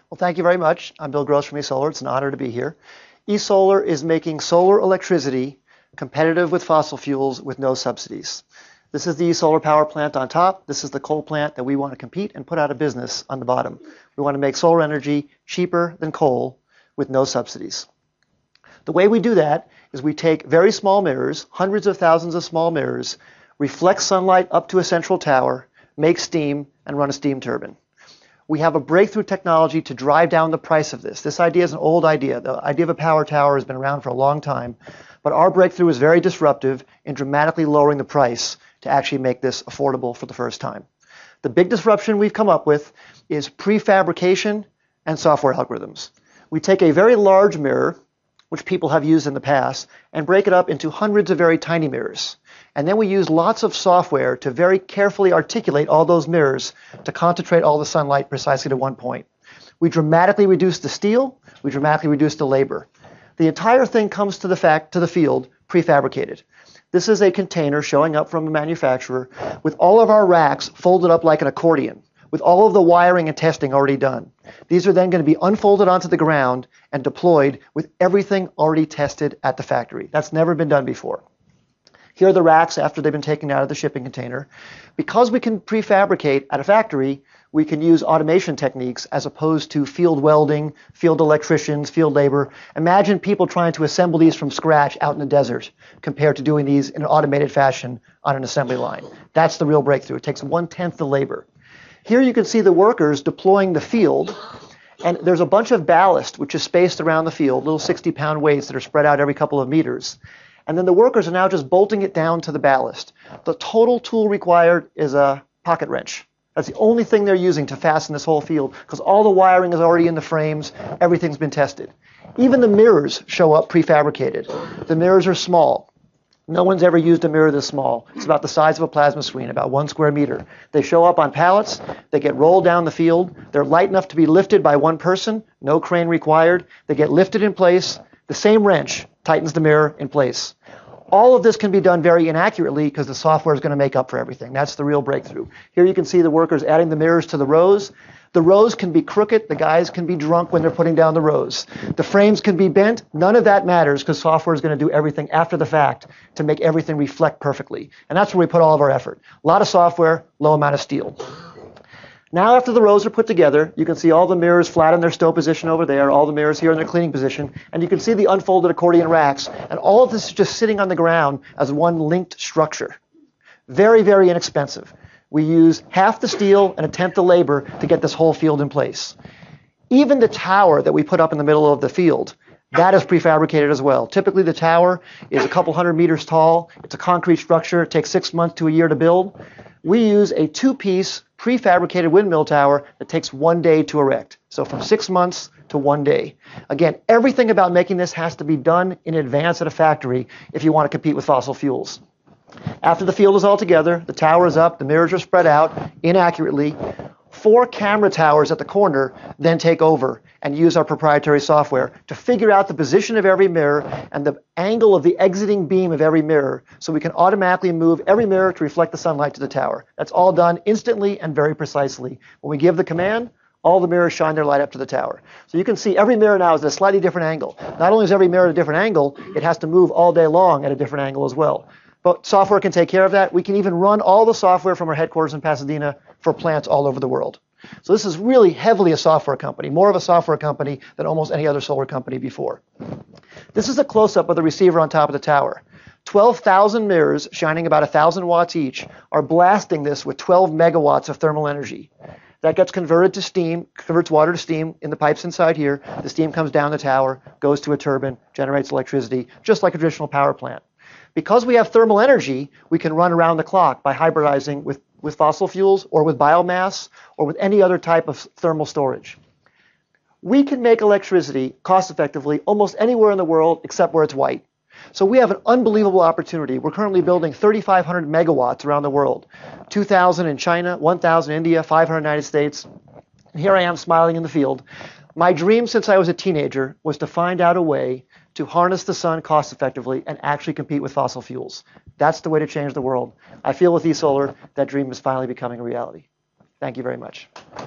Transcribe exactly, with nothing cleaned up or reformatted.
Well, thank you very much. I'm Bill Gross from eSolar. It's an honor to be here. eSolar is making solar electricity competitive with fossil fuels with no subsidies. This is the eSolar power plant on top. This is the coal plant that we want to compete and put out of business on the bottom. We want to make solar energy cheaper than coal with no subsidies. The way we do that is we take very small mirrors, hundreds of thousands of small mirrors, reflect sunlight up to a central tower, make steam, and run a steam turbine. We have a breakthrough technology to drive down the price of this. This idea is an old idea. The idea of a power tower has been around for a long time, but our breakthrough is very disruptive in dramatically lowering the price to actually make this affordable for the first time. The big disruption we've come up with is prefabrication and software algorithms. We take a very large mirror, which people have used in the past, and break it up into hundreds of very tiny mirrors. And then we use lots of software to very carefully articulate all those mirrors to concentrate all the sunlight precisely to one point. We dramatically reduce the steel, we dramatically reduce the labor. The entire thing comes to the fact to the field prefabricated. This is a container showing up from a manufacturer with all of our racks folded up like an accordion, with all of the wiring and testing already done. These are then going to be unfolded onto the ground and deployed with everything already tested at the factory. That's never been done before. Here are the racks after they've been taken out of the shipping container. Because we can prefabricate at a factory, we can use automation techniques as opposed to field welding, field electricians, field labor. Imagine people trying to assemble these from scratch out in the desert compared to doing these in an automated fashion on an assembly line. That's the real breakthrough. It takes one-tenth the labor. Here you can see the workers deploying the field, and there's a bunch of ballast which is spaced around the field, little sixty pound weights that are spread out every couple of meters. And then the workers are now just bolting it down to the ballast. The total tool required is a pocket wrench. That's the only thing they're using to fasten this whole field, because all the wiring is already in the frames, everything's been tested. Even the mirrors show up prefabricated. The mirrors are small. No one's ever used a mirror this small. It's about the size of a plasma screen, about one square meter. They show up on pallets. They get rolled down the field. They're light enough to be lifted by one person, no crane required. They get lifted in place. The same wrench tightens the mirror in place. All of this can be done very inaccurately because the software is going to make up for everything. That's the real breakthrough. Here you can see the workers adding the mirrors to the rows. The rows can be crooked. The guys can be drunk when they're putting down the rows. The frames can be bent. None of that matters because software is going to do everything after the fact to make everything reflect perfectly. And that's where we put all of our effort. A lot of software, low amount of steel. Now after the rows are put together, you can see all the mirrors flat in their stow position over there, all the mirrors here in their cleaning position, and you can see the unfolded accordion racks, and all of this is just sitting on the ground as one linked structure. Very, very inexpensive. We use half the steel and a tenth the labor to get this whole field in place. Even the tower that we put up in the middle of the field, that is prefabricated as well. Typically the tower is a couple hundred meters tall. It's a concrete structure. It takes six months to a year to build. We use a two-piece prefabricated windmill tower that takes one day to erect. So from six months to one day. Again, everything about making this has to be done in advance at a factory if you want to compete with fossil fuels. After the field is all together, the tower is up, the mirrors are spread out inaccurately. Four camera towers at the corner then take over and use our proprietary software to figure out the position of every mirror and the angle of the exiting beam of every mirror so we can automatically move every mirror to reflect the sunlight to the tower. That's all done instantly and very precisely. When we give the command, all the mirrors shine their light up to the tower. So you can see every mirror now is at a slightly different angle. Not only is every mirror at a different angle, it has to move all day long at a different angle as well. But software can take care of that. We can even run all the software from our headquarters in Pasadena for plants all over the world. So this is really heavily a software company, more of a software company than almost any other solar company before. This is a close-up of the receiver on top of the tower. twelve thousand mirrors, shining about one thousand watts each, are blasting this with twelve megawatts of thermal energy. That gets converted to steam, converts water to steam in the pipes inside here. The steam comes down the tower, goes to a turbine, generates electricity, just like a traditional power plant. Because we have thermal energy, we can run around the clock by hybridizing with, with fossil fuels or with biomass or with any other type of thermal storage. We can make electricity cost effectively almost anywhere in the world except where it's white. So we have an unbelievable opportunity. We're currently building thirty-five hundred megawatts around the world. two thousand in China, one thousand in India, five hundred in the United States. And here I am smiling in the field. My dream since I was a teenager was to find out a way to harness the sun cost effectively and actually compete with fossil fuels. That's the way to change the world. I feel with eSolar, that dream is finally becoming a reality. Thank you very much.